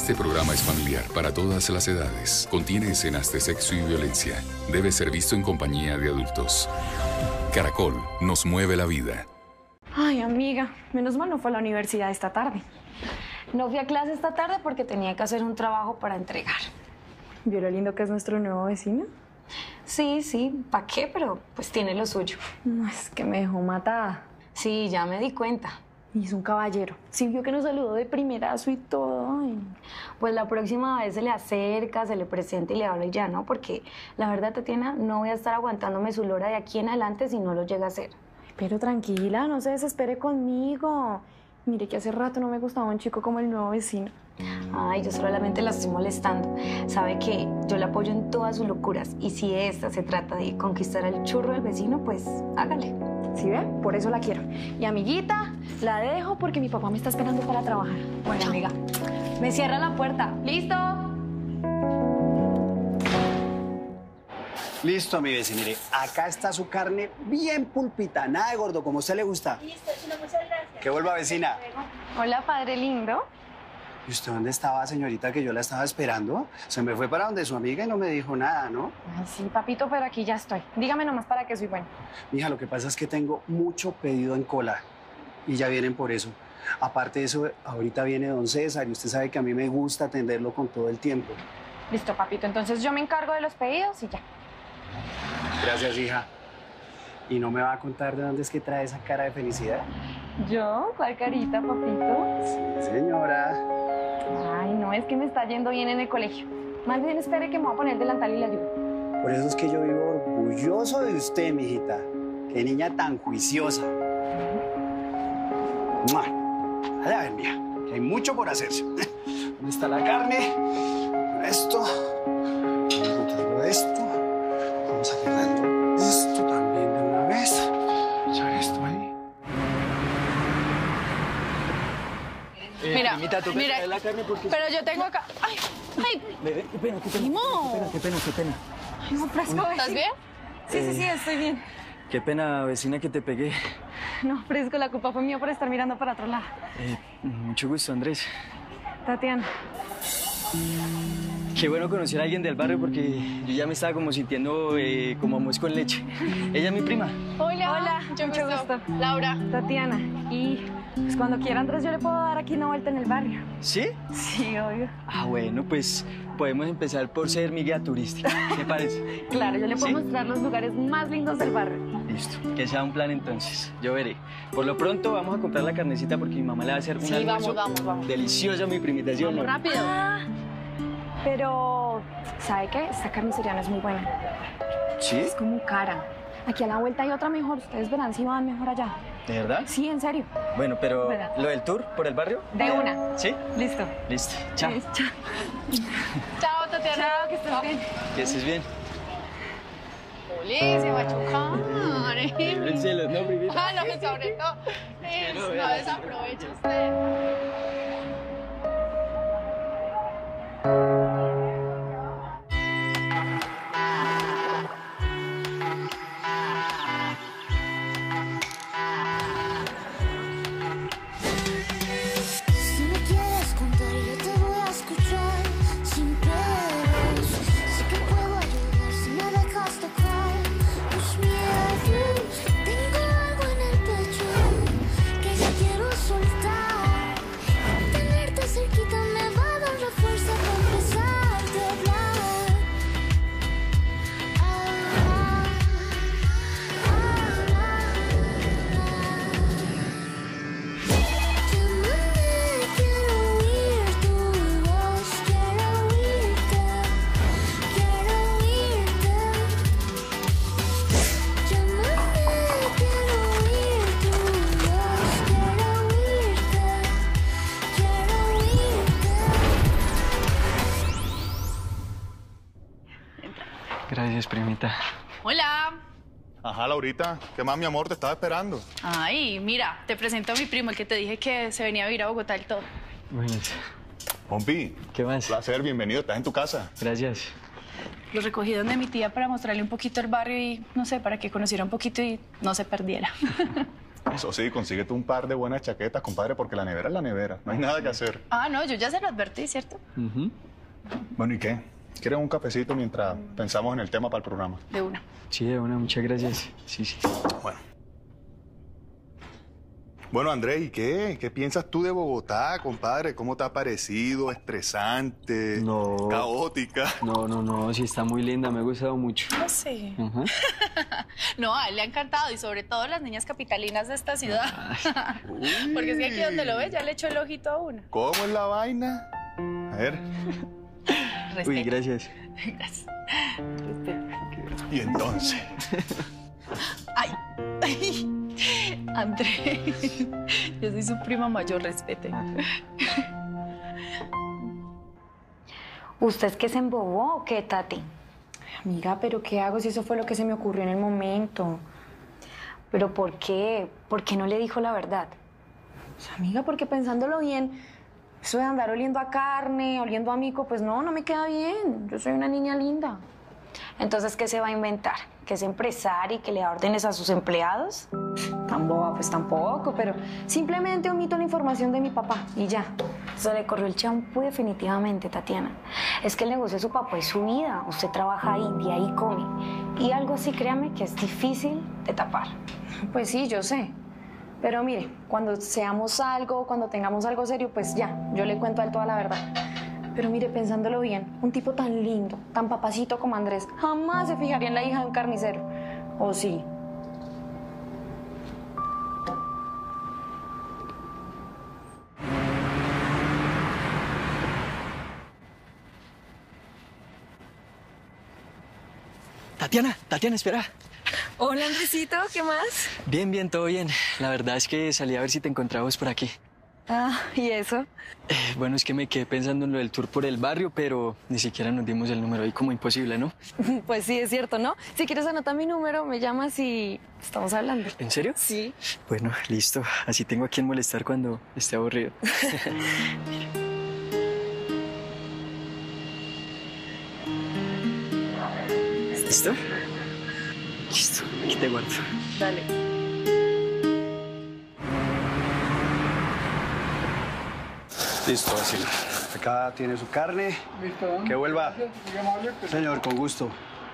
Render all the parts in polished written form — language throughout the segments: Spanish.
Este programa es familiar para todas las edades. Contiene escenas de sexo y violencia. Debe ser visto en compañía de adultos. Caracol nos mueve la vida. Ay, amiga, menos mal no fue a la universidad esta tarde. No fui a clase esta tarde porque tenía que hacer un trabajo para entregar. ¿Vio lo lindo que es nuestro nuevo vecino? Sí, ¿para qué? Pero pues tiene lo suyo. No, es que me dejó matada. Sí, ya me di cuenta. Y es un caballero. Sí vio que nos saludó de primerazo y todo. Ay. Pues la próxima vez se le acerca, se le presenta y le habla y ya, ¿no? Porque la verdad, Tatiana, no voy a estar aguantándome su lora de aquí en adelante si no lo llega a hacer. Pero tranquila, no se desespere conmigo. Mire que hace rato no me gustaba un chico como el nuevo vecino. Ay, yo solamente la estoy molestando. Sabe que yo la apoyo en todas sus locuras. Y si esta se trata de conquistar al churro del vecino, pues hágale. ¿Sí ve? Por eso la quiero. Y amiguita, la dejo porque mi papá me está esperando para trabajar. Bueno, amiga, me cierra la puerta. ¿Listo? Listo, mi vecino. Mire, acá está su carne bien pulpita, nada de gordo, como a usted le gusta. Listo, muchas gracias. Que vuelva, vecina. Hola, padre lindo. ¿Y usted dónde estaba, señorita, que yo la estaba esperando? Se me fue para donde su amiga y no me dijo nada, ¿no? Ay, sí, papito, pero aquí ya estoy. Dígame nomás para qué soy bueno. Mija, lo que pasa es que tengo mucho pedido en cola y ya vienen por eso. Aparte de eso, ahorita viene don César y usted sabe que a mí me gusta atenderlo con todo el tiempo. Listo, papito. Entonces yo me encargo de los pedidos y ya. Gracias, hija. ¿Y no me va a contar de dónde es que trae esa cara de felicidad? ¿Yo? ¿Cuál carita, papito? Sí, señora. Ay, no, es que me está yendo bien en el colegio. Más bien espere que me voy a poner el delantal y la ayudo. Por eso es que yo vivo orgulloso de usted, mijita. Qué niña tan juiciosa. ¡Mua! A ver, mija, que hay mucho por hacerse. ¿Dónde está la carne? Esto. Todo esto. Vamos arreglando esto también de una vez. Echar esto ahí. Mira, Primita, ¿tú mira, traes la carne porque... pero yo tengo acá... ¡Ay! Bebé, qué pena, qué pena. ¡Primo! Qué pena. Ay, no, fresco. ¿Estás bien? Sí, estoy bien. Qué pena, vecina, que te pegué. No, fresco, la culpa fue mía por estar mirando para otro lado. Mucho gusto, Andrés. Tatiana. Qué bueno conocer a alguien del barrio porque yo ya me estaba como sintiendo como mousse con leche. Ella es mi prima. Hola, Mucho gusto. Laura. Tatiana. Y pues cuando quiera, Andrés, yo le puedo dar aquí una vuelta en el barrio. ¿Sí? Sí, obvio. Ah, bueno, pues podemos empezar por ser mi guía turística. ¿Qué parece? Claro, yo le puedo ¿Sí? mostrar los lugares más lindos del barrio. Listo, que sea un plan entonces. Yo veré. Por lo pronto vamos a comprar la carnecita porque mi mamá le va a hacer un Sí, almuerzo vamos. delicioso a mi primita, ¿sí o no? Rápido. Pero, ¿sabe qué? Esta carnicería no es muy buena. ¿Sí? Es como cara. Aquí a la vuelta hay otra mejor. Ustedes verán si van mejor allá. ¿De verdad? Sí, en serio. Bueno, pero ¿Verdad? ¿lo del tour por el barrio? De una. ¿Sí? Listo. Listo. Chao. Chao. Chao, Tatiana. Chao, que estés bien. Que estés bien. Oli, se va a chocar. El cielo, ¿no, primita? Ah, no, sobre todo. No desaprovecha usted. Si me quieres contar, yo te voy a escuchar sin peros. Sé que puedo ayudar si me dejas tocar tus miedos. Tengo algo en el pecho que ya quiero soltar. Tenerte cerquita me va a dar la fuerza para empezarte a hablar. Llámame, quiero oír tu voz, quiero oírte, quiero oírte. Llámame, quiero oír tu voz, quiero oírte, quiero oírte. Gracias, primita. Hola. Ajá, Laurita, ¿qué más, mi amor? Te estaba esperando. Ay, mira, te presento a mi primo, el que te dije que se venía a vivir a Bogotá del todo. Buenas. Pompi, ¿Qué más? placer, bienvenido, estás en tu casa. Gracias. Lo recogí donde mi tía para mostrarle un poquito el barrio y, no sé, para que conociera un poquito y no se perdiera. Eso sí, consíguete un par de buenas chaquetas, compadre, porque la nevera es la nevera. No hay nada que hacer. Ah, no, yo ya se lo advertí, ¿cierto? Bueno, ¿y qué? ¿Quieres un cafecito mientras pensamos en el tema para el programa? De una. Sí, de una, muchas gracias. Sí, sí. Bueno. Bueno, Andrés, ¿y qué? ¿Qué piensas tú de Bogotá, compadre? ¿Cómo te ha parecido? ¿Estresante? No. ¿Caótica? No, sí está muy linda, me ha gustado mucho. No sé. Ajá. No, a él le ha encantado y sobre todo las niñas capitalinas de esta ciudad. Porque es que aquí donde lo ves ya le echó el ojito a una. ¿Cómo es la vaina? A ver. Uy, gracias. Gracias. Respeto. Y entonces. Ay. Andrés, yo soy su prima mayor, respete. ¿Usted es que se embobó o qué, Tati? Amiga, ¿pero qué hago si eso fue lo que se me ocurrió en el momento? ¿Pero por qué? ¿Por qué no le dijo la verdad? Pues, amiga, porque pensándolo bien, eso de andar oliendo a carne, oliendo a mico, pues no me queda bien. Yo soy una niña linda. Entonces, ¿qué se va a inventar? ¿Que es empresaria y que le da órdenes a sus empleados? Tan boba, pues tampoco, pero simplemente omito la información de mi papá y ya. Se le corrió el champú definitivamente, Tatiana. Es que el negocio de su papá es su vida. Usted trabaja ahí, de ahí come. Y algo así, créame, que es difícil de tapar. Pues sí, yo sé. Pero mire, cuando seamos algo, cuando tengamos algo serio, pues ya, yo le cuento a él toda la verdad. Pero mire, pensándolo bien, un tipo tan lindo, tan papacito como Andrés, jamás se fijaría en la hija de un carnicero. ¿O sí? Tatiana, espera. Hola, Andresito, ¿qué más? Bien, todo bien. La verdad es que salí a ver si te encontrabas por aquí. Ah, ¿y eso? Bueno, es que me quedé pensando en lo del tour por el barrio, pero ni siquiera nos dimos el número ahí, como imposible, ¿no? Pues sí, es cierto, ¿no? Si quieres anotar mi número, me llamas y estamos hablando. ¿En serio? Sí. Bueno, listo. Así tengo a quien molestar cuando esté aburrido. ¿Listo? Listo, aquí te guardo. Dale. Listo, vecino. Acá tiene su carne. Listo. Que vuelva. Señor, con gusto.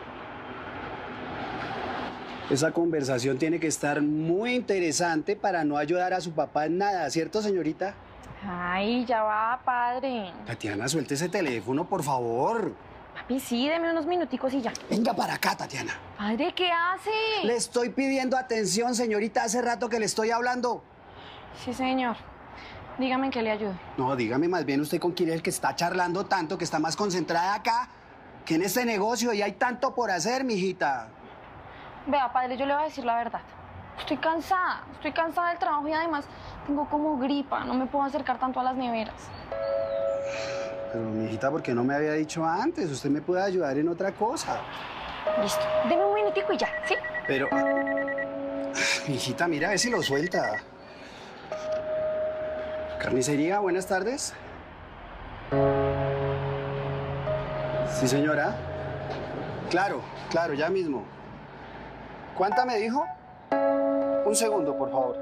Esa conversación tiene que estar muy interesante para no ayudar a su papá en nada, ¿cierto, señorita? Ay, ya va, padre. Tatiana, suelte ese teléfono, por favor. Papi, sí, deme unos minuticos y ya. Venga para acá, Tatiana. Padre, ¿qué hace? Le estoy pidiendo atención, señorita. Hace rato que le estoy hablando. Sí, señor. Dígame en qué le ayudo. No, dígame más bien usted con quién es el que está charlando tanto, que está más concentrada acá que en este negocio y hay tanto por hacer, mijita. Vea, padre, yo le voy a decir la verdad. Estoy cansada del trabajo y además tengo como gripa. No me puedo acercar tanto a las neveras. Pero, mijita, ¿por qué no me había dicho antes? Usted me puede ayudar en otra cosa. Listo. Deme un minutico y ya, ¿sí? Pero, mijita, mira, a ver si lo suelta. Carnicería, buenas tardes. Sí, señora. Claro, ya mismo. ¿Cuánta me dijo? Un segundo, por favor.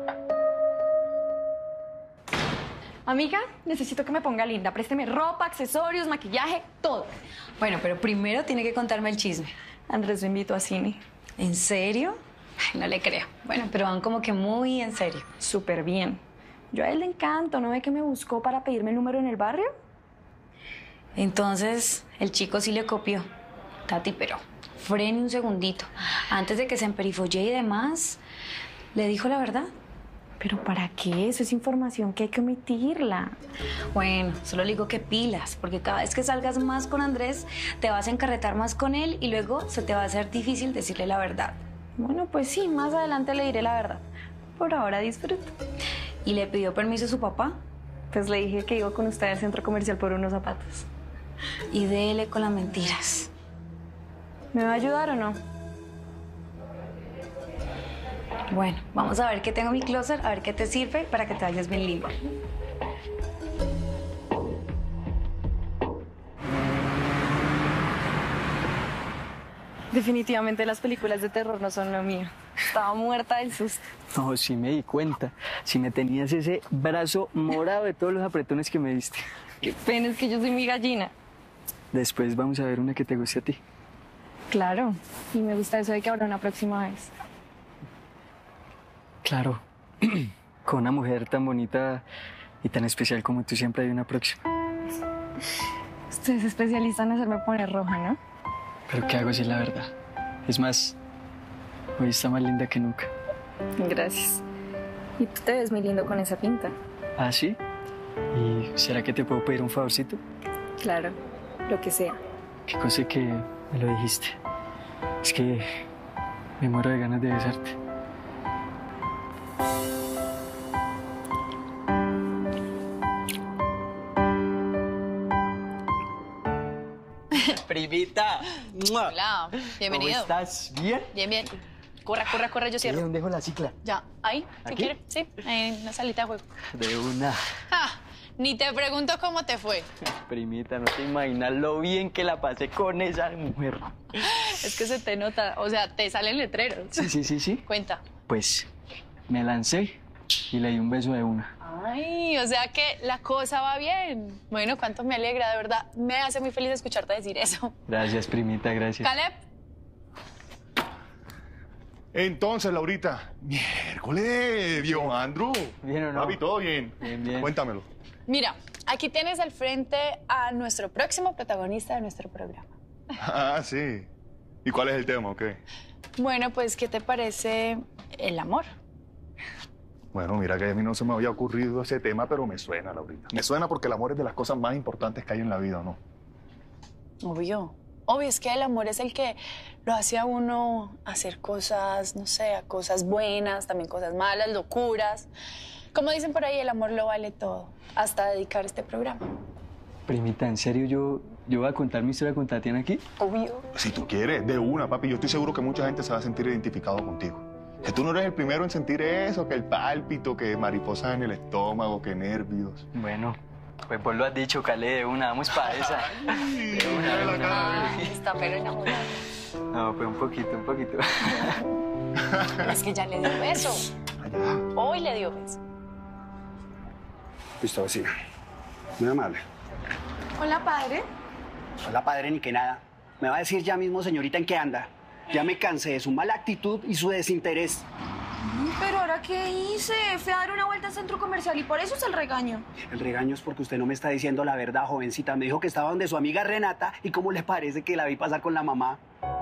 Amiga, necesito que me ponga linda. Présteme ropa, accesorios, maquillaje, todo. Bueno, pero primero tiene que contarme el chisme. Andrés lo invito a cine. ¿En serio? Ay, no le creo. Bueno, pero van como que muy en serio. Súper bien. Yo a él le encanto. ¿No ve que me buscó para pedirme el número en el barrio? Entonces, el chico sí le copió. Tati, pero frene un segundito. Antes de que se emperifolle y demás, ¿le dijo la verdad? ¿Pero para qué? Eso es información que hay que omitirla. Bueno, solo le digo que pilas, porque cada vez que salgas más con Andrés, te vas a encarretar más con él y luego se te va a hacer difícil decirle la verdad. Bueno, pues sí, más adelante le diré la verdad. Por ahora disfruto. ¿Y le pidió permiso a su papá? Pues le dije que iba con usted al centro comercial por unos zapatos. Y dele con las mentiras. ¿Me va a ayudar o no? Bueno, vamos a ver qué tengo en mi closet, a ver qué te sirve para que te vayas bien limpio. Definitivamente las películas de terror no son lo mío. Estaba muerta del susto. No, sí me di cuenta. Si me tenías ese brazo morado de todos los apretones que me diste. Qué pena, es que yo soy mi gallina. Después vamos a ver una que te guste a ti. Claro, y me gusta eso de que habrá una próxima vez. Claro. Con una mujer tan bonita y tan especial como tú siempre hay una próxima. Usted es especialista en hacerme poner roja, ¿no? Pero ¿qué hago si es la verdad? Es más, hoy está más linda que nunca. Gracias. Y tú te ves muy lindo con esa pinta. ¿Ah, sí? ¿Y será que te puedo pedir un favorcito? Claro, lo que sea. Qué cosa que me lo dijiste. Es que me muero de ganas de besarte. Primita. Hola, bienvenido. ¿Cómo estás? ¿Bien? Bien, bien. Corra, corra, corra, yo cierro. ¿Dónde dejo la cicla? Ya, ahí, si ¿Aquí? quiere. Sí, en la salita de juego. De una. Ja, ni te pregunto cómo te fue. Primita, no te imaginas lo bien que la pasé con esa mujer. Es que se te nota, o sea, te salen letreros. Sí. Cuenta. Pues me lancé y le di un beso de una. Ay, o sea que la cosa va bien. Bueno, cuánto me alegra, de verdad. Me hace muy feliz escucharte decir eso. Gracias, primita, gracias. Caleb. Entonces, Laurita, miércoles, viejo Andrew. ¿Bien o no? Papi, ¿todo bien? Bien. Cuéntamelo. Mira, aquí tienes al frente a nuestro próximo protagonista de nuestro programa. Ah, sí. ¿Y cuál es el tema, o qué? Bueno, pues, ¿qué te parece el amor? Bueno, mira que a mí no se me había ocurrido ese tema, pero me suena, Laurita. Me suena porque el amor es de las cosas más importantes que hay en la vida, ¿no? Obvio. Obvio, es que el amor es el que lo hace a uno hacer cosas, no sé, a cosas buenas, también cosas malas, locuras. Como dicen por ahí, el amor lo vale todo, hasta dedicar este programa. Primita, ¿en serio yo voy a contar mi historia con Tatiana aquí? Obvio. Si tú quieres, de una, papi. Yo estoy seguro que mucha gente se va a sentir identificado contigo. Que tú no eres el primero en sentir eso, que el pálpito, que mariposas en el estómago, que nervios. Bueno, pues vos lo has dicho, Calé, de una, vamos para esa. De una. Ay, está pero enamorado. No, pues un poquito. Es que ya le dio beso. Allá. Hoy le dio beso. Listo, vecina. Muy amable. Hola, padre. Hola, padre, ni que nada. Me va a decir ya mismo, señorita, en qué anda. Ya me cansé de su mala actitud y su desinterés. Pero ¿ahora qué hice? Fui a dar una vuelta al centro comercial y por eso es el regaño. El regaño es porque usted no me está diciendo la verdad, jovencita. Me dijo que estaba donde su amiga Renata y cómo le parece que la vi pasar con la mamá.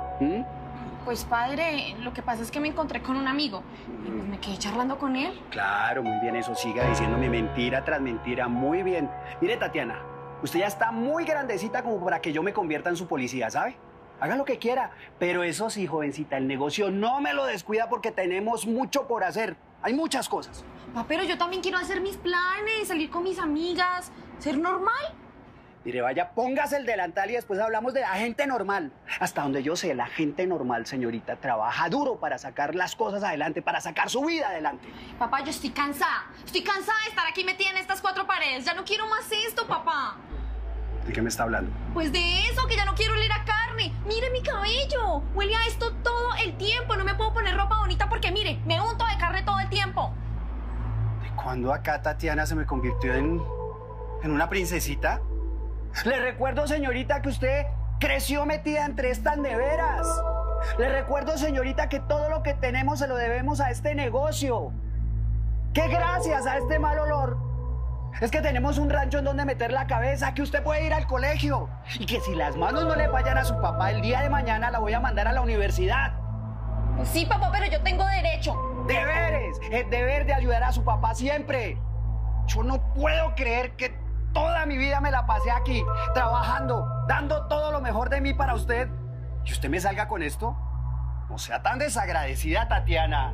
Pues, padre, lo que pasa es que me encontré con un amigo y pues me quedé charlando con él. Claro, muy bien, eso siga diciéndome mentira tras mentira. Muy bien. Mire, Tatiana, usted ya está muy grandecita como para que yo me convierta en su policía, ¿sabe? Haga lo que quiera. Pero eso sí, jovencita, el negocio no me lo descuida porque tenemos mucho por hacer. Hay muchas cosas. Pa, pero yo también quiero hacer mis planes, salir con mis amigas, ser normal. Mire, vaya, póngase el delantal y después hablamos de la gente normal. Hasta donde yo sé, la gente normal, señorita, trabaja duro para sacar las cosas adelante, para sacar su vida adelante. Papá, yo estoy cansada. Estoy cansada de estar aquí metida en estas cuatro paredes. Ya no quiero más esto, papá. ¿De qué me está hablando? Pues de eso, que ya no quiero oler a carne. Mire mi cabello. Huele a esto todo el tiempo. No me puedo poner ropa bonita porque, mire, me unto de carne todo el tiempo. ¿De cuándo acá Tatiana se me convirtió en una princesita? Le recuerdo, señorita, que usted creció metida entre estas neveras. Le recuerdo, señorita, que todo lo que tenemos se lo debemos a este negocio. Que gracias a este mal olor es que tenemos un rancho en donde meter la cabeza, que usted puede ir al colegio y que si las manos no le fallan a su papá el día de mañana la voy a mandar a la universidad. Pues sí, papá, pero yo tengo derecho. Deberes, el deber de ayudar a su papá siempre. Yo no puedo creer que toda mi vida me la pasé aquí, trabajando, dando todo lo mejor de mí para usted. ¿Y usted me salga con esto? No sea tan desagradecida, Tatiana.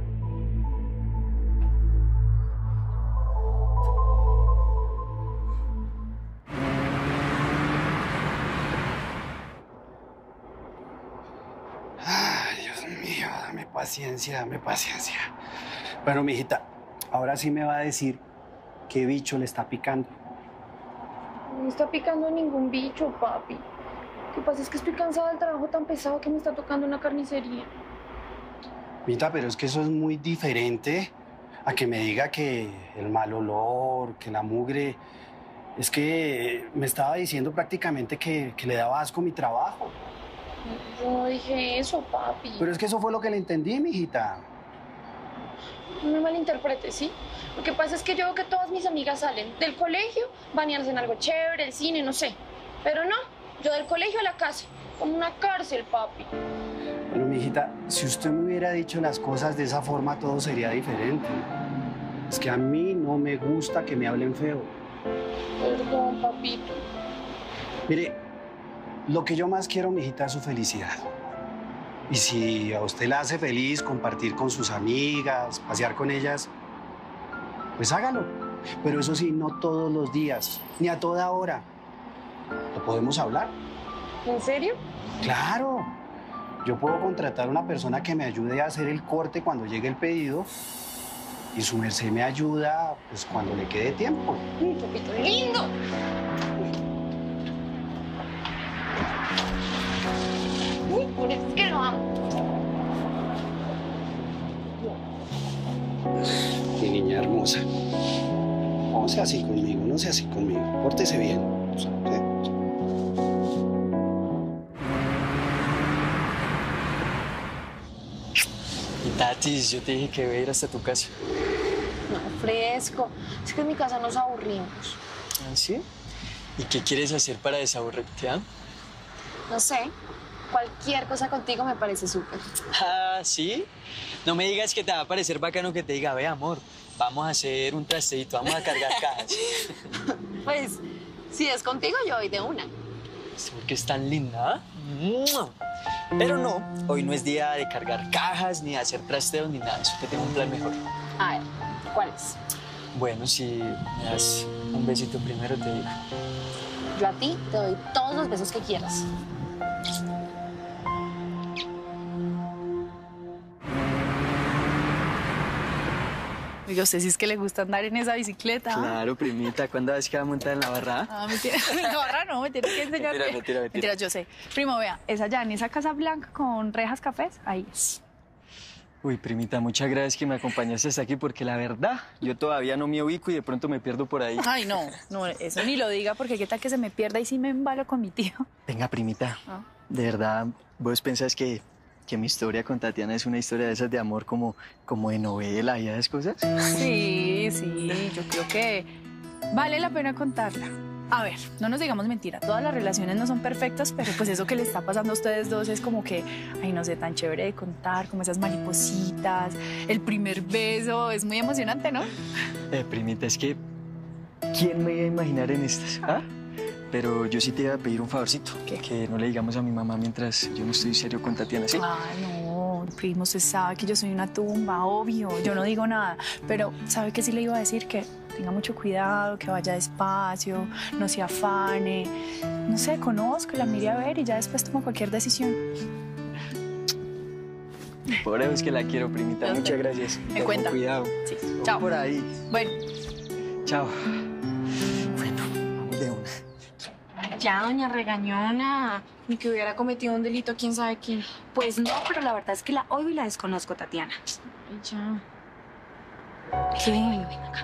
Ay, Dios mío, dame paciencia, dame paciencia. Bueno, mijita, ahora sí me va a decir qué bicho le está picando. No está picando ningún bicho, papi. Lo que pasa es que estoy cansada del trabajo tan pesado que me está tocando una carnicería. Mita, pero es que eso es muy diferente a que me diga que el mal olor, que la mugre. Es que me estaba diciendo prácticamente que le daba asco mi trabajo. Yo no dije eso, papi. Pero es que eso fue lo que le entendí, mijita. No me malinterpretes, ¿sí? Lo que pasa es que yo veo que todas mis amigas salen del colegio, bañarse en algo chévere, el cine, no sé. Pero no, yo del colegio a la casa, como una cárcel, papi. Bueno, mijita, si usted me hubiera dicho las cosas de esa forma, todo sería diferente. Es que a mí no me gusta que me hablen feo. Perdón, papito. Mire, lo que yo más quiero, mijita, es su felicidad. Y si a usted la hace feliz compartir con sus amigas, pasear con ellas, pues hágalo. Pero eso sí, no todos los días, ni a toda hora. ¿Lo podemos hablar? ¿En serio? Claro. Yo puedo contratar a una persona que me ayude a hacer el corte cuando llegue el pedido y su merced me ayuda pues cuando le quede tiempo. Papito lindo. Por eso es que lo amo. Mi niña hermosa. No sea así conmigo, no sea así conmigo. Pórtese bien. ¿Sí? Y Tatis, yo te dije que iba a ir hasta tu casa. No, fresco. Es que en mi casa nos aburrimos. ¿Ah, sí? ¿Y qué quieres hacer para desaburrirte, ah? No sé. Cualquier cosa contigo me parece súper. Ah, ¿sí? No me digas que te va a parecer bacano que te diga, ve, amor, vamos a hacer un trasteito, vamos a cargar cajas. Pues, si es contigo, yo voy de una. Es porque es tan linda, ¿ah? ¡Mua! Pero no, hoy no es día de cargar cajas, ni de hacer trasteos, ni nada. Eso te tengo un plan mejor. A ver, ¿cuál es? Bueno, si me das un besito primero, te digo. Yo a ti te doy todos los besos que quieras. Oiga, ¿usted sí es que le gusta andar en esa bicicleta? Claro, primita, ¿cuándo ves que va a montar en la barra? Ah, mentira. La barra no, me tiene que enseñar. Mentira. Mentira, yo sé. Primo, vea, es allá en esa casa blanca con rejas cafés, ahí es. Uy, primita, muchas gracias que me acompañaste hasta aquí porque la verdad, yo todavía no me ubico y de pronto me pierdo por ahí. Ay, no, eso ni lo diga porque qué tal que se me pierda y sí me embalo con mi tío. Venga, primita, Ah. de verdad, ¿vos pensás que mi historia con Tatiana es una historia de esas de amor como de novela y esas cosas? Sí, yo creo que vale la pena contarla. A ver, no nos digamos mentira, todas las relaciones no son perfectas, pero pues eso que le está pasando a ustedes dos es como que, ay, no sé, tan chévere de contar, como esas maripositas, el primer beso, es muy emocionante, ¿no? Primita, es que, ¿quién me iba a imaginar en estas? ¿Ah? Pero yo sí te iba a pedir un favorcito. ¿Qué? Que no le digamos a mi mamá mientras yo no estoy serio con Tatiana, ¿sí? Ay, no, primo, se sabe que yo soy una tumba, obvio, yo no digo nada, pero ¿sabe qué sí le iba a decir? Que tenga mucho cuidado, que vaya despacio, no se afane, no sé, conozca, la mire a ver y ya después toma cualquier decisión. Por eso es que la quiero, primita. Yo sé. Muchas gracias. Me Ten cuenta. Cuidado. Sí, Vamos chao. por ahí. Bueno, Chao. Bueno, vamos de una. Ya, doña Regañona. Ni que hubiera cometido un delito, quién sabe quién. Pues no, pero la verdad es que la oigo y la desconozco, Tatiana. Ay, ya. Que ven acá.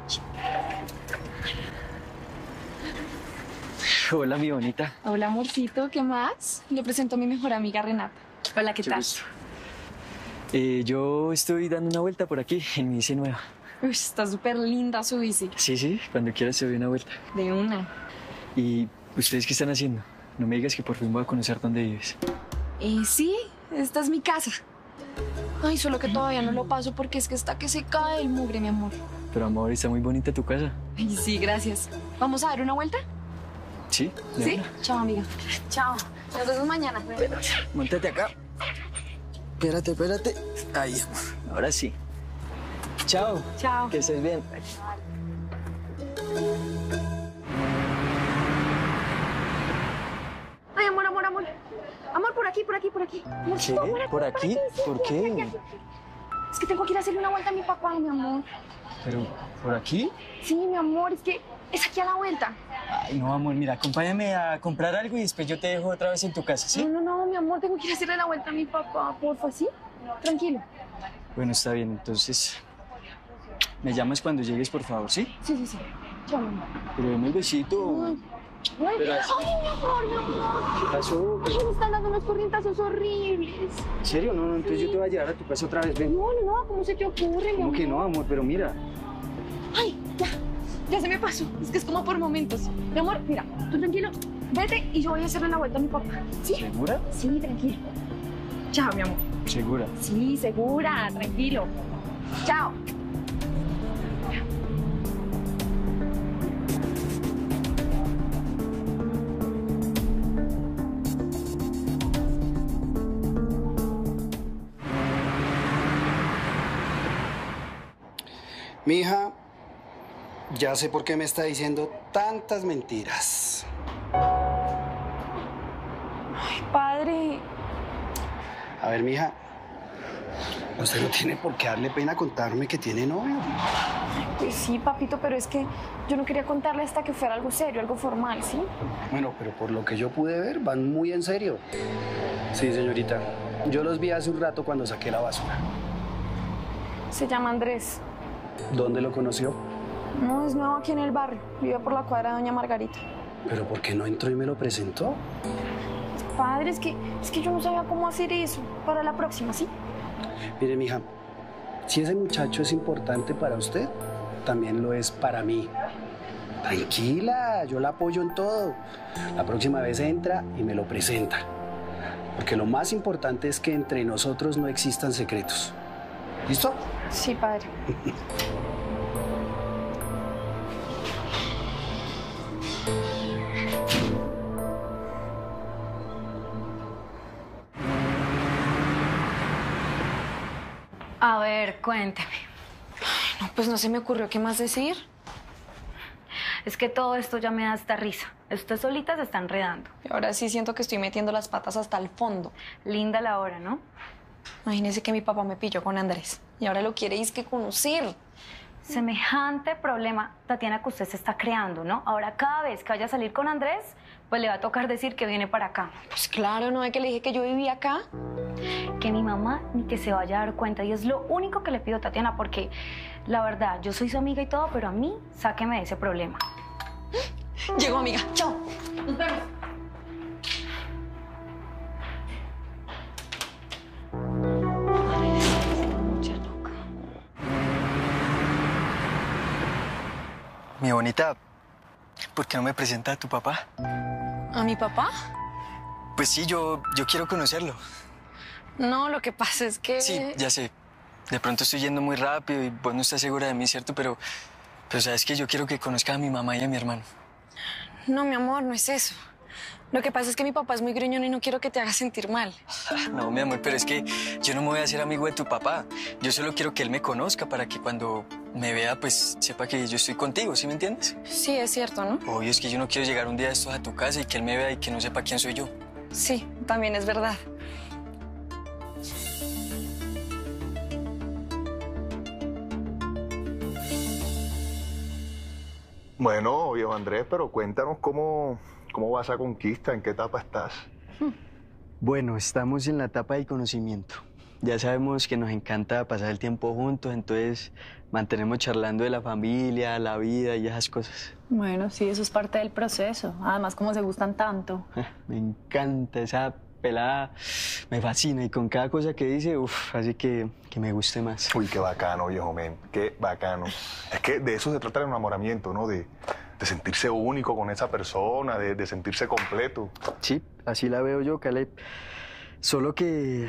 Hola, mi bonita. Hola, amorcito, ¿qué más? Le presento a mi mejor amiga Renata. Hola, ¿qué Mucho tal? gusto. Yo estoy dando una vuelta por aquí en mi bici nueva. Uy, está súper linda su bici. Sí, cuando quieras te doy una vuelta. De una. ¿Y ustedes qué están haciendo? No me digas que por fin voy a conocer dónde vives. Sí, esta es mi casa. Ay, solo que todavía no lo paso porque es que está que se cae el mugre, mi amor. Pero amor, está muy bonita tu casa. Ay, sí, gracias. ¿Vamos a dar una vuelta? ¿Sí? de Sí. una. Chao, amiga. Chao. Nos vemos mañana. Móntate acá. Espérate. Ahí, amor. Ahora sí. Chao. Chao. Que estés bien. Ay, amor. Amor, por aquí. ¿Qué? ¿Por aquí? ¿Por qué? Es que tengo que ir a hacerle una vuelta a mi papá, mi amor. ¿Pero por aquí? Sí, mi amor, es que es aquí a la vuelta. Ay, no, amor, mira, acompáñame a comprar algo y después yo te dejo otra vez en tu casa, ¿sí? No, mi amor, tengo que ir a hacerle la vuelta a mi papá, porfa, ¿sí? Tranquilo. Bueno, está bien, entonces me llamas cuando llegues, por favor, ¿sí? Sí. Chao, mi amor. Pero dame un besito. Ay, Pero ay, así- mi amor. ¿Qué pasó? Ay, me están dando unos corrientazos horribles. ¿En serio? No, entonces yo te voy a llevar a tu casa otra vez, ven. No, ¿cómo se te ocurre, mi ¿Cómo amor? que no, amor? Pero mira. Ay, ya se me pasó. Es que es como por momentos. Mi amor, mira, tú tranquilo, vete y yo voy a hacerle la vuelta a mi papá. ¿Sí? ¿Segura? Sí, tranquilo. Chao, mi amor. ¿Segura? Sí, segura, tranquilo. Chao. Mija, ya sé por qué me está diciendo tantas mentiras. Ay, padre. A ver, mija, usted no tiene por qué darle pena contarme que tiene novio. Pues sí, papito, pero es que yo no quería contarle hasta que fuera algo serio, algo formal, ¿sí? Bueno, pero por lo que yo pude ver, van muy en serio. Sí, señorita. Yo los vi hace un rato cuando saqué la basura. Se llama Andrés. ¿Dónde lo conoció? No, es nuevo aquí en el barrio. Vive por la cuadra de Doña Margarita. ¿Pero por qué no entró y me lo presentó? Padre, es que yo no sabía cómo hacer eso. Para la próxima, ¿sí? Mire, mija, si ese muchacho es importante para usted, también lo es para mí. Tranquila, yo la apoyo en todo. La próxima vez entra y me lo presenta. Porque lo más importante es que entre nosotros no existan secretos. ¿Listo? Sí, padre. A ver, cuénteme. No, pues no se me ocurrió qué más decir. Es que todo esto ya me da hasta risa. Usted solita se está enredando. Y ahora sí siento que estoy metiendo las patas hasta el fondo. Linda la hora, ¿no? Imagínese que mi papá me pilló con Andrés. Y ahora lo quiere que conocer. Semejante problema, Tatiana, que usted se está creando, ¿no? Ahora cada vez que vaya a salir con Andrés, pues le va a tocar decir que viene para acá. Pues claro, ¿no es que le dije que yo vivía acá? Que mi mamá ni que se vaya a dar cuenta. Y es lo único que le pido, Tatiana, porque la verdad, yo soy su amiga y todo, pero a mí, sáqueme de ese problema. Llegó, amiga. Chao. Nos vemos. Mi bonita, ¿por qué no me presenta a tu papá? ¿A mi papá? Pues sí, yo quiero conocerlo. No, lo que pasa es que... Sí, ya sé. De pronto estoy yendo muy rápido y vos no estás segura de mí, ¿cierto? Pero sabes que yo quiero que conozca a mi mamá y a mi hermano. No, mi amor, no es eso. Lo que pasa es que mi papá es muy gruñón y no quiero que te hagas sentir mal. No, mi amor, pero es que yo no me voy a hacer amigo de tu papá. Yo solo quiero que él me conozca para que cuando me vea, pues sepa que yo estoy contigo, ¿sí me entiendes? Sí, es cierto, ¿no? Obvio, es que yo no quiero llegar un día de estos a tu casa y que él me vea y que no sepa quién soy yo. Sí, también es verdad. Bueno, viejo Andrés, pero cuéntanos cómo va esa conquista, en qué etapa estás. Bueno, estamos en la etapa del conocimiento. Ya sabemos que nos encanta pasar el tiempo juntos, entonces mantenemos charlando de la familia, la vida y esas cosas. Bueno, sí, eso es parte del proceso. Además, como se gustan tanto. Me encanta esa pelada, me fascina y con cada cosa que dice, hace que me guste más. Uy, qué bacano, viejo men, qué bacano. Es que de eso se trata el enamoramiento, ¿no? De sentirse único con esa persona, de sentirse completo. Sí, así la veo yo, Caleb. Solo que...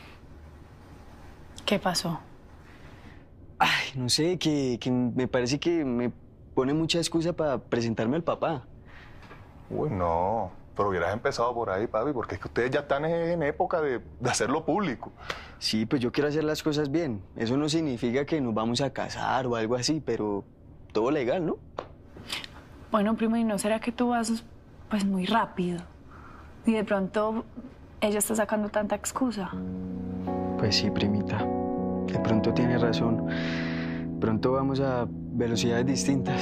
¿Qué pasó? Ay, no sé, que me parece que me pone mucha excusa para presentarme al papá. Uy, no, pero hubieras empezado por ahí, papi, porque es que ustedes ya están en época de hacerlo público. Sí, pues yo quiero hacer las cosas bien. Eso no significa que nos vamos a casar o algo así, pero todo legal, ¿no? Bueno, primo, ¿y no será que tú vas pues muy rápido? Y de pronto ella está sacando tanta excusa. Pues sí, primita. De pronto tiene razón. Pronto vamos a velocidades distintas.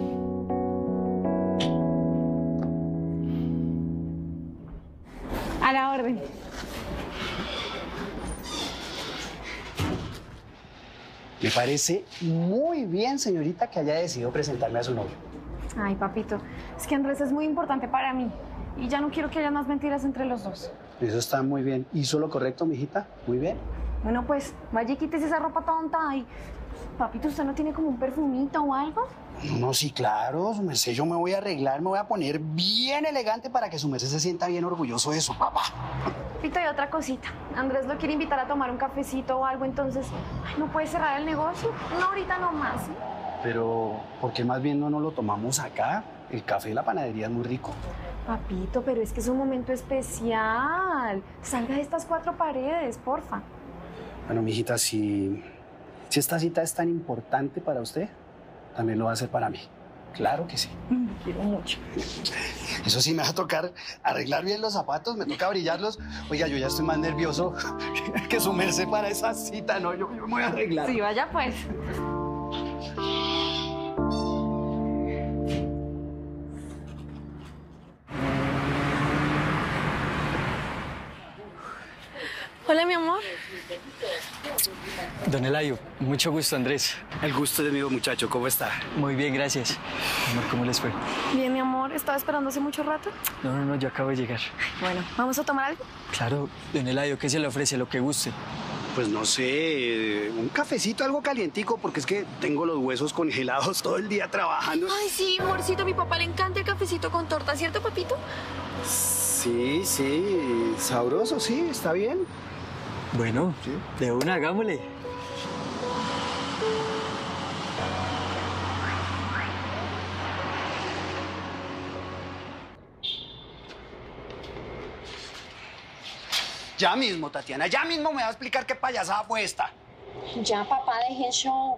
A la orden. Me parece muy bien, señorita, que haya decidido presentarme a su novio. Ay, papito, es que Andrés es muy importante para mí y ya no quiero que haya más mentiras entre los dos. Eso está muy bien. ¿Hizo lo correcto, mijita? Muy bien. Bueno, pues, vaya y quítese esa ropa tonta y... Papito, ¿usted no tiene como un perfumito o algo? No, sí, claro, su merced, yo me voy a arreglar, me voy a poner bien elegante para que su merced se sienta bien orgulloso de su papá. Papito, y otra cosita. Andrés lo quiere invitar a tomar un cafecito o algo, entonces, ay, ¿no puede cerrar el negocio? No, ahorita nomás. ¿Sí? Pero, ¿por qué más bien no nos lo tomamos acá? El café y la panadería es muy rico. Papito, pero es que es un momento especial. Salga de estas 4 paredes, porfa. Bueno, mijita, si esta cita es tan importante para usted, también lo va a hacer para mí. Claro que sí. Quiero mucho. Eso sí, me va a tocar arreglar bien los zapatos, me toca brillarlos. Oiga, yo ya estoy más nervioso que su merced para esa cita, ¿no? Yo me voy a arreglar. Sí, vaya pues. Hola, mi amor. Don Eladio, mucho gusto, Andrés. El gusto es mío, muchacho. ¿Cómo está? Muy bien, gracias. Amor, ¿cómo les fue? Bien, mi amor. ¿Estaba esperando hace mucho rato? No, yo acabo de llegar. Bueno, ¿vamos a tomar algo? Claro, don Eladio, ¿qué se le ofrece? Lo que guste. Pues no sé, un cafecito, algo calientico, porque es que tengo los huesos congelados todo el día trabajando. Ay, sí, amorcito, a mi papá le encanta el cafecito con torta, ¿cierto, papito? Sí, sabroso, sí, está bien. Bueno, Sí. de una, hagámosle. Ya mismo, Tatiana, ya mismo me va a explicar qué payasada fue esta. Ya, papá, deje el show.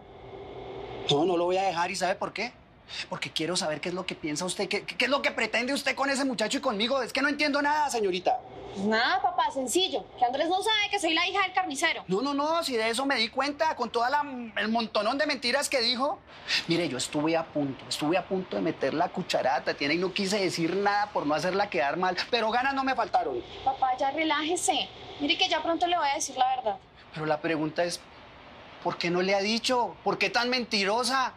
No lo voy a dejar, ¿y sabe por qué? Porque quiero saber qué es lo que piensa usted, qué es lo que pretende usted con ese muchacho y conmigo. Es que no entiendo nada, señorita. Pues nada, papá, sencillo. Que Andrés no sabe que soy la hija del carnicero. No, si de eso me di cuenta con toda el montonón de mentiras que dijo. Mire, yo estuve a punto de meter la cucharada, Tatiana, y no quise decir nada por no hacerla quedar mal, pero ganas no me faltaron. Papá, ya relájese. Mire que ya pronto le voy a decir la verdad. Pero la pregunta es, ¿por qué no le ha dicho? ¿Por qué tan mentirosa?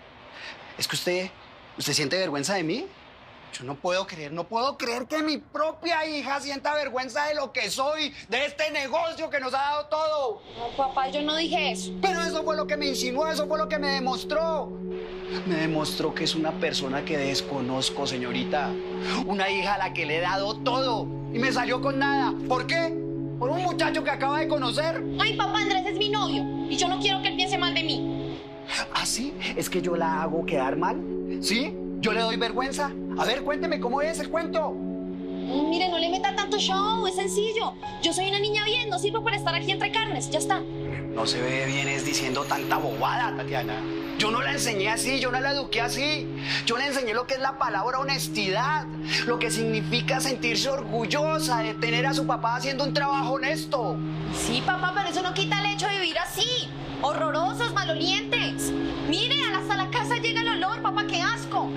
¿Es que usted siente vergüenza de mí? Yo no puedo creer que mi propia hija sienta vergüenza de lo que soy, de este negocio que nos ha dado todo. No, papá, yo no dije eso. Pero eso fue lo que me insinuó, eso fue lo que me demostró. Me demostró que es una persona que desconozco, señorita. Una hija a la que le he dado todo y me salió con nada. ¿Por qué? Por un muchacho que acaba de conocer. Ay, papá, Andrés es mi novio y yo no quiero que él piense mal de mí. ¿Ah, sí? ¿Es que yo la hago quedar mal? ¿Sí? ¿Yo le doy vergüenza? A ver, cuénteme, ¿cómo es el cuento? Mire, no le meta tanto show, es sencillo. Yo soy una niña bien, no sirvo para estar aquí entre carnes, ya está. No se ve bien es diciendo tanta bobada, Tatiana. Yo no la enseñé así, yo no la eduqué así. Yo le enseñé lo que es la palabra honestidad, lo que significa sentirse orgullosa de tener a su papá haciendo un trabajo honesto. Sí, papá, pero eso no quita el hecho de vivir así. Horrorosos, malolientes. Mire, hasta la casa llega el olor, papá, qué asco.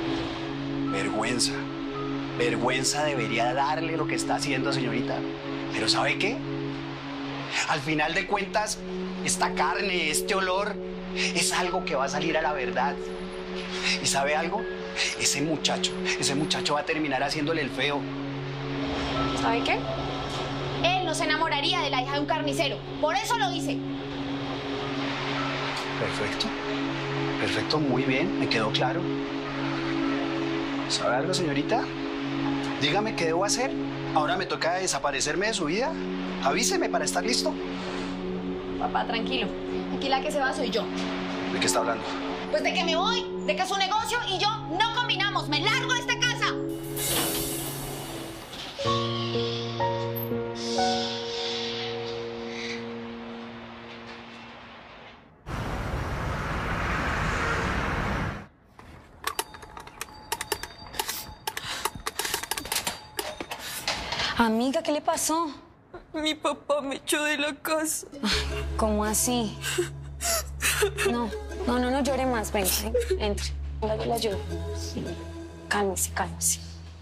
Vergüenza. Vergüenza debería darle lo que está haciendo, señorita. Pero ¿sabe qué? Al final de cuentas, esta carne, este olor, es algo que va a salir a la verdad. ¿Y sabe algo? Ese muchacho va a terminar haciéndole el feo. ¿Sabe qué? Él no se enamoraría de la hija de un carnicero. Por eso lo hice. Perfecto, muy bien, me quedó claro. ¿Sabe algo, señorita? Dígame qué debo hacer. Ahora me toca desaparecerme de su vida. Avíseme para estar listo. Papá, tranquilo. Aquí la que se va soy yo. ¿De qué está hablando? Pues de que me voy, de que es un negocio y yo no combinamos. Me largo de esta casa. Amiga, ¿qué le pasó? Mi papá me echó de la casa. ¿Cómo así? No llore más. Venga, entre. Venga, yo le ayudo. Sí. Cálmese, cálmese.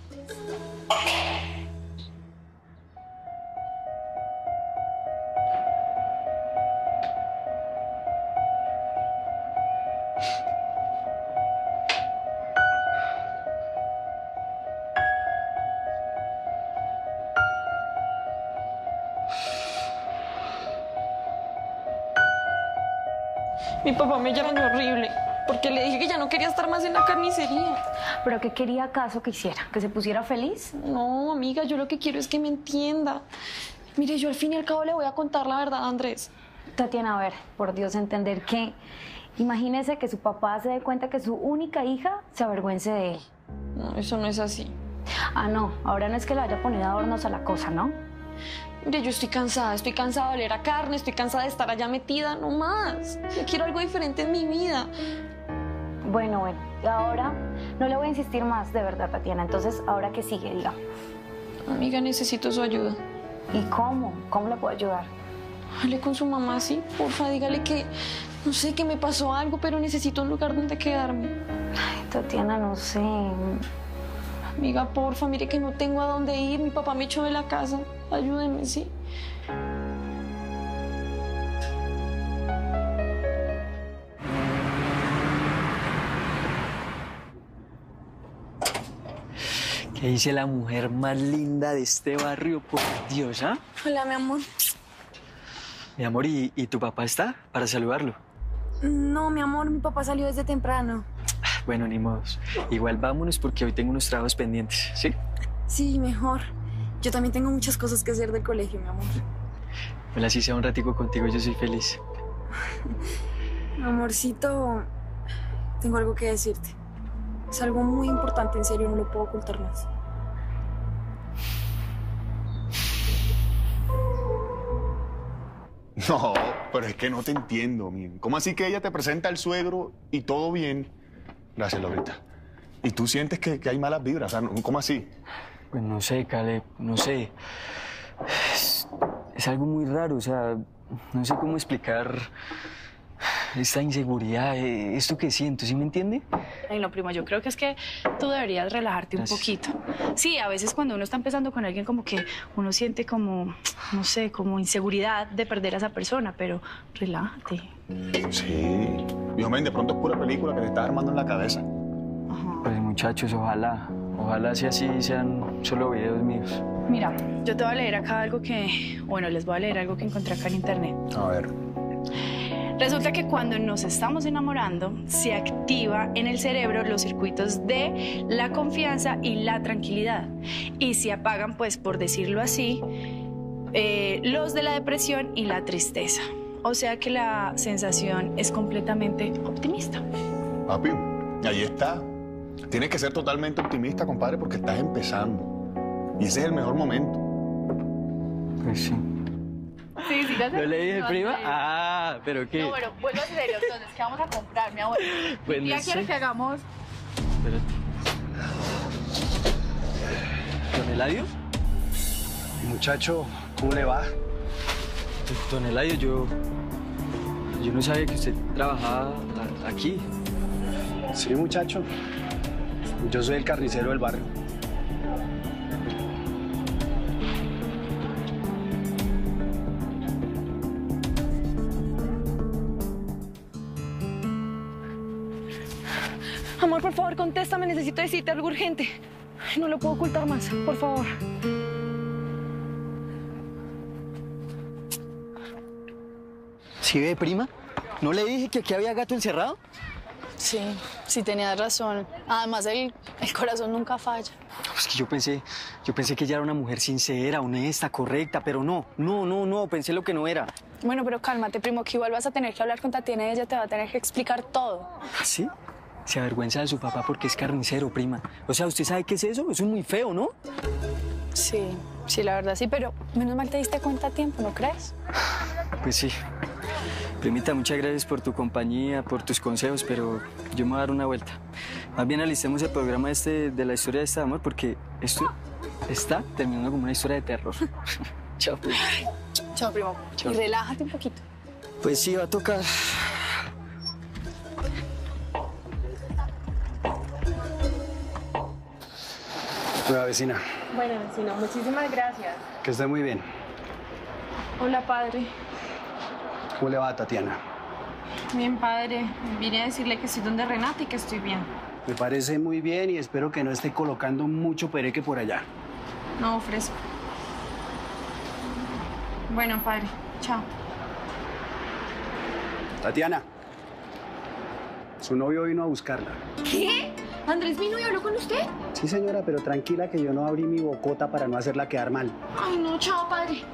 Mi papá me llamó horrible porque le dije que ya no quería estar más en la carnicería. ¿Pero qué quería acaso que hiciera? ¿Que se pusiera feliz? No, amiga, yo lo que quiero es que me entienda. Mire, yo al fin y al cabo le voy a contar la verdad a Andrés. Tatiana, a ver, por Dios, entender que... Imagínese que su papá se dé cuenta que su única hija se avergüence de él. No, eso no es así. Ah, no, ahora no es que le haya ponido adornos a la cosa, ¿no? Mire, yo estoy cansada de oler a carne, estoy cansada de estar allá metida, no más. Yo quiero algo diferente en mi vida. Bueno, y ahora no le voy a insistir más, de verdad, Tatiana. Entonces, ¿ahora qué sigue? Diga. Amiga, necesito su ayuda. ¿Y cómo? ¿Cómo le puedo ayudar? Hable con su mamá, sí, porfa, dígale que, no sé, que me pasó algo, pero necesito un lugar donde quedarme. Ay, Tatiana, no sé. Amiga, porfa, mire que no tengo a dónde ir, mi papá me echó de la casa. Ayúdenme, sí. ¿Qué dice la mujer más linda de este barrio? Por Dios, ¿ah? Hola, mi amor. Mi amor, ¿y tu papá está para saludarlo? No, mi amor, mi papá salió desde temprano. Bueno, ni modos. Igual vámonos porque hoy tengo unos trabajos pendientes, ¿sí? Sí, mejor. Yo también tengo muchas cosas que hacer del colegio, mi amor. Bueno, así sea un ratico contigo, yo soy feliz. Amorcito, tengo algo que decirte. Es algo muy importante, en serio, no lo puedo ocultar más. No, pero es que no te entiendo, miren. ¿Cómo así que ella te presenta al suegro y todo bien? Gracias, Lorita. Y tú sientes que hay malas vibras, o sea, ¿cómo así? Pues no sé, Caleb, no sé. Es algo muy raro, o sea, no sé cómo explicar esta inseguridad, esto que siento, ¿sí me entiende? Ay, no, primo, yo creo que es que tú deberías relajarte un poquito. Sí, a veces cuando uno está empezando con alguien como que uno siente como, no sé, como inseguridad de perder a esa persona, pero relájate. Sí. Dios mío, de pronto es pura película que te estás armando en la cabeza. Pues muchachos, ojalá si así sean solo videos míos. Mira, yo te voy a leer acá algo que, bueno, les voy a leer algo que encontré acá en internet. A ver. Resulta que cuando nos estamos enamorando, se activa en el cerebro los circuitos de la confianza y la tranquilidad. Y se apagan, pues, por decirlo así, los de la depresión y la tristeza. O sea que la sensación es completamente optimista. Papi, ahí está. Tienes que ser totalmente optimista, compadre, porque estás empezando. Y ese es el mejor momento. Pues sí. Sí, sí, ¿No le dije, prima? Ah, ¿pero qué? No, bueno, vuelvo a serio, entonces, ¿qué vamos a comprar, mi abuelo? Pues ¿Qué no sé. quieres que hagamos? Espérate. ¿Don Eladio? Muchacho, ¿cómo le va? Don Eladio, yo no sabía que usted trabajaba aquí. Sí, muchacho. Yo soy el carnicero del barrio. Amor, por favor, contéstame. Necesito decirte algo urgente. Ay, no lo puedo ocultar más, por favor. ¿Sí ve, prima? ¿No le dije que aquí había gato encerrado? Sí, sí tenías razón. Además, el corazón nunca falla. Es que yo pensé que ella era una mujer sincera, honesta, correcta, pero no, pensé lo que no era. Bueno, pero cálmate, primo, que igual vas a tener que hablar con Tatiana y ella te va a tener que explicar todo. ¿Ah, sí? Se avergüenza de su papá porque es carnicero, prima. O sea, ¿usted sabe qué es eso? Eso es muy feo, ¿no? Sí, sí, la verdad sí, pero menos mal te diste cuenta a tiempo, ¿no crees? Pues sí. Primita, muchas gracias por tu compañía, por tus consejos, pero yo me voy a dar una vuelta. Más bien alistemos el programa de la historia de este amor porque esto está terminando como una historia de terror. Chao, primo. Chao, primo. Chao. Y relájate un poquito. Pues sí, va a tocar. Nueva vecina, Bueno, vecino, muchísimas gracias. que esté muy bien. Hola, padre. ¿Cómo le va a Tatiana? Bien, padre. Vine a decirle que estoy donde Renata y que estoy bien. Me parece muy bien y espero que no esté colocando mucho pereque por allá. No ofrezco. Bueno, padre. Chao. Tatiana, su novio vino a buscarla. ¿Qué? ¿Andrés vino y habló con usted? Sí, señora, pero tranquila que yo no abrí mi bocota para no hacerla quedar mal. Ay, no, chao, padre.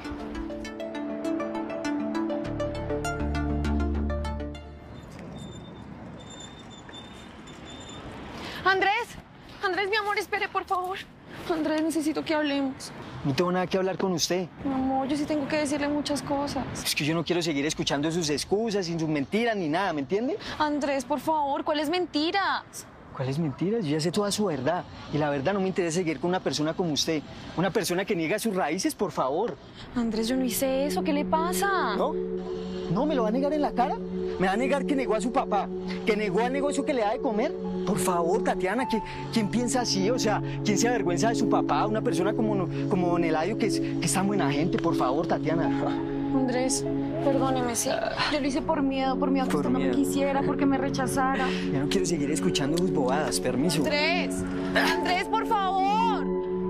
Andrés, Andrés, mi amor, espere, por favor. Andrés, necesito que hablemos. No tengo nada que hablar con usted. Mi amor, yo sí tengo que decirle muchas cosas. Es que yo no quiero seguir escuchando sus excusas, sin sus mentiras ni nada, ¿me entiende? Andrés, por favor, ¿cuáles mentiras? ¿Cuáles mentiras? Yo ya sé toda su verdad. Y la verdad no me interesa seguir con una persona como usted. Una persona que niega sus raíces, por favor. Andrés, yo no hice eso, ¿qué le pasa? ¿No? ¿No? ¿Me lo va a negar en la cara? ¿Me va a negar que negó a su papá? ¿Que negó al negocio que le da de comer? Por favor, Tatiana, ¿quién piensa así? O sea, ¿quién se avergüenza de su papá? Una persona como Don Eladio, que es tan buena gente. Por favor, Tatiana. Andrés, perdóneme, sí. Yo lo hice por miedo que Por usted no me miedo. quisiera, porque me rechazara. Ya no quiero seguir escuchando sus bobadas. Permiso. Andrés, Andrés, por favor.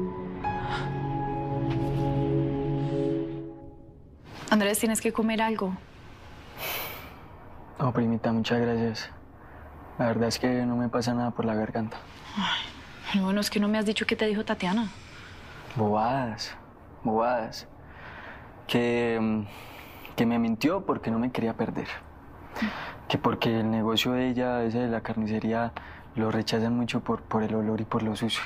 Andrés, tienes que comer algo. No, primita, muchas gracias. La verdad es que no me pasa nada por la garganta. Ay, bueno, es que no me has dicho qué te dijo Tatiana. Bobadas, bobadas. Que me mintió porque no me quería perder. Que porque el negocio de ella, ese de la carnicería, lo rechazan mucho por el olor y por lo sucio.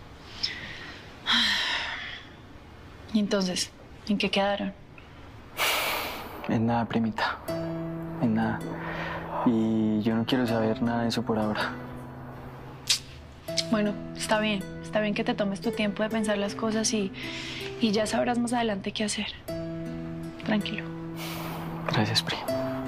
Y entonces, ¿en qué quedaron? En nada, primita. En nada. Y yo no quiero saber nada de eso por ahora. Bueno, está bien. Está bien que te tomes tu tiempo de pensar las cosas y ya sabrás más adelante qué hacer. Tranquilo. Gracias, Pri.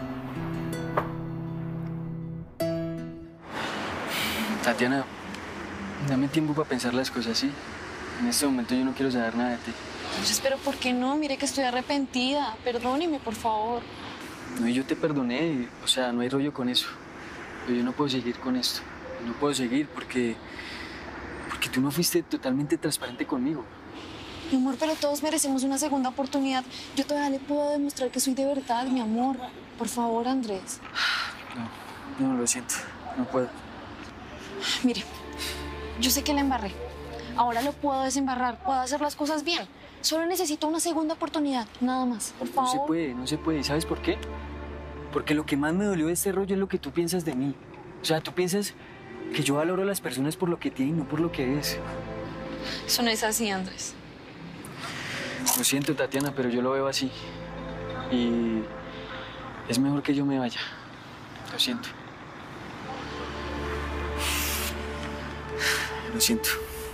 Tatiana, dame tiempo para pensar las cosas, ¿sí? En este momento yo no quiero saber nada de ti. Entonces, pero ¿por qué no? Mire que estoy arrepentida. Perdóneme, por favor. No, y yo te perdoné, o sea, no hay rollo con eso. Pero yo no puedo seguir con esto. No puedo seguir porque tú no fuiste totalmente transparente conmigo. Mi amor, pero todos merecemos una segunda oportunidad. Yo todavía le puedo demostrar que soy de verdad, mi amor. Por favor, Andrés. No, lo siento, no puedo. Mire, yo sé que la embarré. Ahora lo puedo desembarrar, puedo hacer las cosas bien. Solo necesito una segunda oportunidad, nada más. Por favor. No se puede. ¿Y sabes por qué? Porque lo que más me dolió de este rollo es lo que tú piensas de mí. O sea, tú piensas que yo valoro a las personas por lo que tienen y no por lo que es. Eso no es así, Andrés. Lo siento, Tatiana, pero yo lo veo así. Y es mejor que yo me vaya. Lo siento. Lo siento.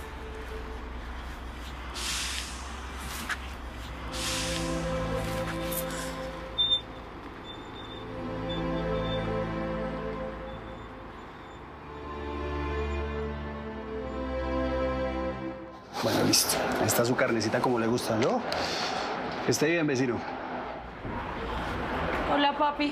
Bueno, listo. Ahí está su carnecita como le gusta, ¿no? Que esté bien, vecino. Hola, papi.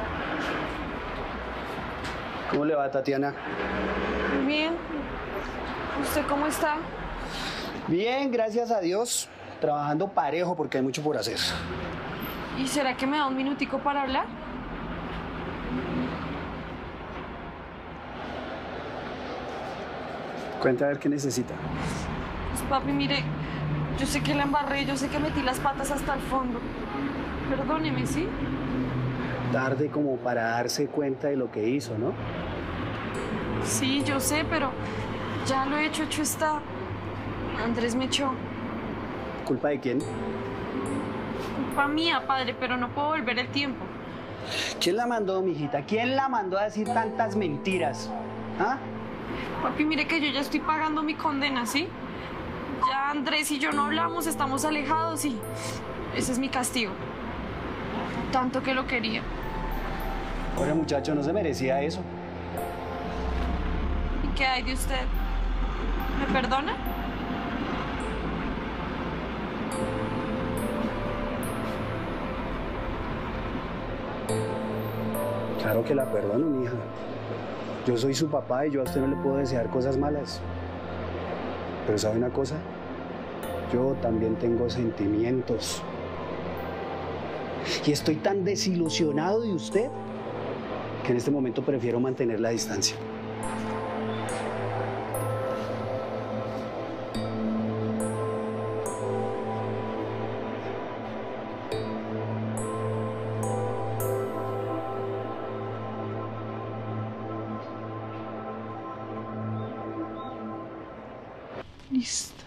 ¿Cómo le va, Tatiana? Bien. ¿Usted cómo está? Bien, gracias a Dios. Trabajando parejo porque hay mucho por hacer. ¿Y será que me da un minutico para hablar? Cuenta a ver qué necesita. Pues, papi, mire, yo sé que la embarré, yo sé que metí las patas hasta el fondo. Perdóneme, ¿sí? Tarde como para darse cuenta de lo que hizo, ¿no? Sí, yo sé, pero ya lo hecho está. Andrés me echó. ¿Culpa de quién? Culpa mía, padre, pero no puedo volver el tiempo. ¿Quién la mandó, mijita? ¿Quién la mandó a decir tantas mentiras? ¿Ah? Papi, mire que yo ya estoy pagando mi condena, ¿sí? Ya Andrés y yo no hablamos, estamos alejados y ese es mi castigo. Tanto que lo quería. Pobre muchacho, no se merecía eso. ¿Y qué hay de usted? ¿Me perdona? Claro que la perdono, mi hija. Yo soy su papá y yo a usted no le puedo desear cosas malas. Pero ¿sabe una cosa? Yo también tengo sentimientos. Y estoy tan desilusionado de usted que en este momento prefiero mantener la distancia. Listo.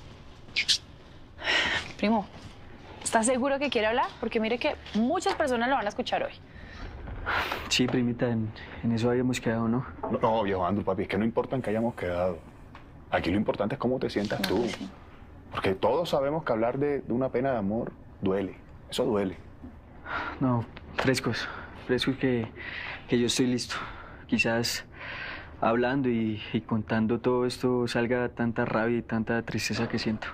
Primo, ¿estás seguro que quiere hablar? Porque mire que muchas personas lo van a escuchar hoy. Sí, primita, en eso habíamos quedado, ¿no? No, viejo Andrew, papi, es que no importa en qué hayamos quedado. Aquí lo importante es cómo te sientas tú. Sí. Porque todos sabemos que hablar de una pena de amor duele. Eso duele. No, frescos que yo estoy listo. Quizás hablando y contando todo esto salga tanta rabia y tanta tristeza que siento.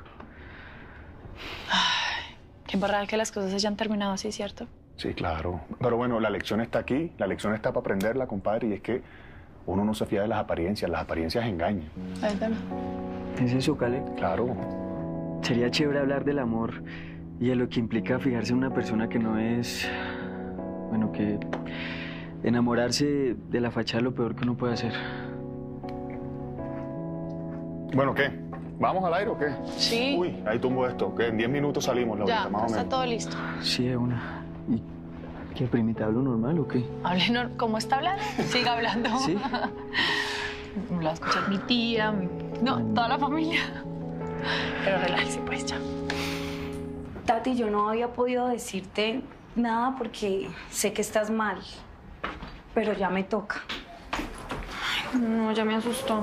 Qué embarrada que las cosas hayan terminado así, ¿cierto? Sí, claro. Pero bueno, la lección está aquí. La lección está para aprenderla, compadre. Y es que uno no se fía de las apariencias. Las apariencias engañan. Es verdad. ¿Es eso, Caleb? Claro. Sería chévere hablar del amor y de lo que implica fijarse en una persona que no es... Bueno, que enamorarse de la fachada es lo peor que uno puede hacer. Bueno, ¿qué? ¿Vamos al aire o qué? Sí. Uy, ahí tumbo esto. Que en 10 minutos salimos, Laurita, Ya, más o está menos. todo listo. Sí, de una. ¿Y qué, primita, hablo normal o qué? Hable, ¿cómo está hablando? Siga hablando. ¿Sí? Lo va a escuchar mi tía, toda la familia. Pero relájese, pues, ya. Tati, yo no había podido decirte nada porque sé que estás mal, pero ya me toca. No, ya me asustó.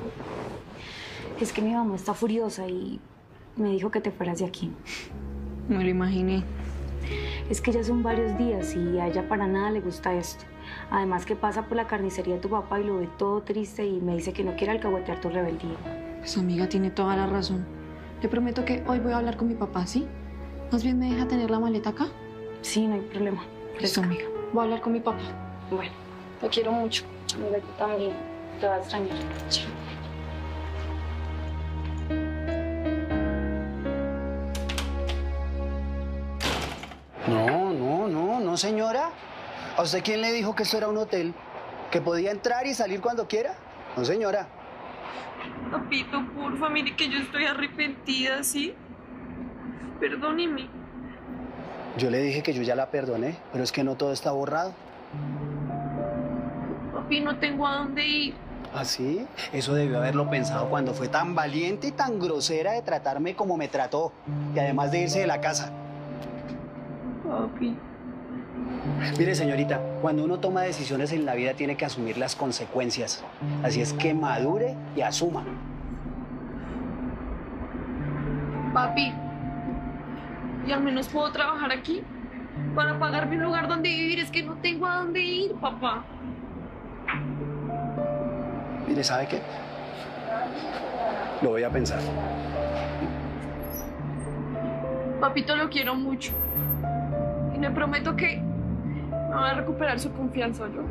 Es que mi mamá está furiosa y me dijo que te fueras de aquí. Me lo imaginé. Es que ya son varios días y a ella para nada le gusta esto. Además que pasa por la carnicería de tu papá y lo ve todo triste y me dice que no quiere alcahuetear tu rebeldía. Su amiga tiene toda la razón. Le prometo que hoy voy a hablar con mi papá, ¿sí? Más bien me deja tener la maleta acá. Sí, no hay problema. Listo, amiga. Voy a hablar con mi papá. Bueno, Te quiero mucho. amiga, yo también. Te vas a extrañar. Chao. No, señora. ¿A usted quién le dijo que esto era un hotel? ¿Que podía entrar y salir cuando quiera? No, señora. Papito, porfa, mire que yo estoy arrepentida, ¿sí? Perdóneme. Yo le dije que yo ya la perdoné, pero es que no todo está borrado. Papi, no tengo a dónde ir. ¿Ah, sí? Eso debió haberlo pensado cuando fue tan valiente y tan grosera de tratarme como me trató. Y además de irse de la casa. Papi. Mire, señorita, cuando uno toma decisiones en la vida tiene que asumir las consecuencias. Así es que madure y asuma. Papi, ¿y al menos puedo trabajar aquí? Para pagarme un lugar donde vivir. Es que no tengo a dónde ir, papá. Mire, ¿sabe qué? Lo voy a pensar. Papito, lo quiero mucho. Y le prometo que me voy a recuperar su confianza, yo.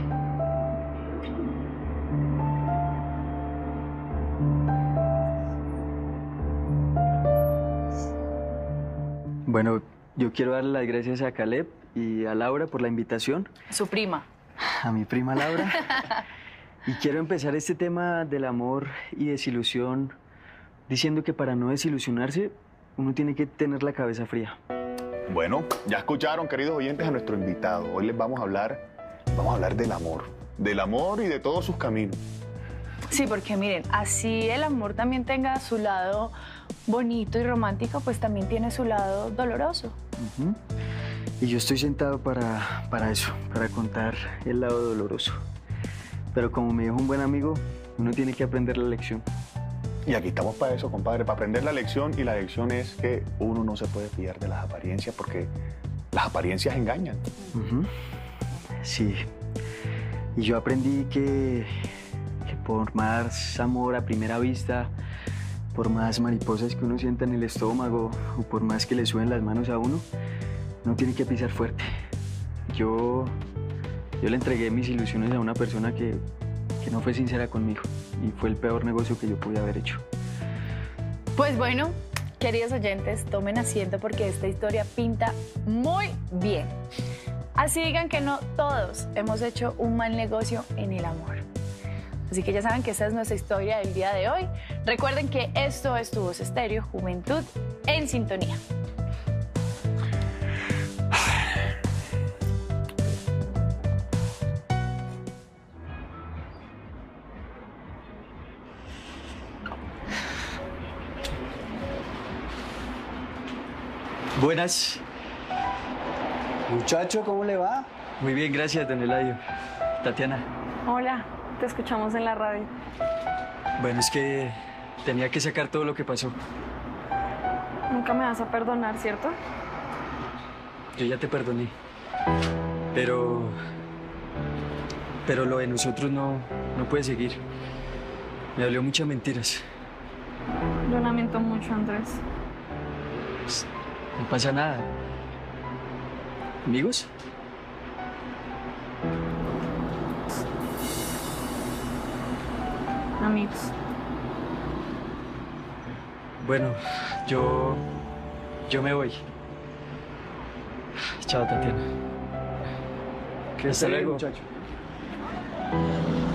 Bueno, yo quiero darle las gracias a Caleb y a Laura por la invitación. Su prima. A mi prima Laura. Y quiero empezar este tema del amor y desilusión diciendo que para no desilusionarse uno tiene que tener la cabeza fría. Bueno, ya escucharon, queridos oyentes, a nuestro invitado. Hoy les vamos a hablar del amor. Del amor y de todos sus caminos. Sí, porque miren, así el amor también tenga su lado bonito y romántico, pues también tiene su lado doloroso. Ujú. Y yo estoy sentado para eso, para contar el lado doloroso. Pero como me dijo un buen amigo, uno tiene que aprender la lección. Y aquí estamos para eso, compadre, para aprender la lección. Y la lección es que uno no se puede fiar de las apariencias porque las apariencias engañan. Sí. Y yo aprendí que por más amor a primera vista, por más mariposas que uno sienta en el estómago o por más que le suben las manos a uno, no tiene que pisar fuerte. Yo le entregué mis ilusiones a una persona que no fue sincera conmigo y fue el peor negocio que yo pude haber hecho. Pues bueno, queridos oyentes, tomen asiento porque esta historia pinta muy bien. Así digan que no todos hemos hecho un mal negocio en el amor. Así que ya saben que esta es nuestra historia del día de hoy. Recuerden que esto es Tu Voz Estéreo, Juventud en Sintonía. Buenas. Muchacho, ¿cómo le va? Muy bien, gracias, don Eladio. Tatiana. Hola, te escuchamos en la radio. Bueno, es que tenía que sacar todo lo que pasó. Nunca me vas a perdonar, ¿cierto? Yo ya te perdoné. Pero lo de nosotros no puede seguir. Me dolió muchas mentiras. Lo lamento mucho, Andrés. No pasa nada. ¿Amigos? Amigos. Bueno, yo me voy. Chao, Tatiana. Que Hasta esté bien, luego. muchacho.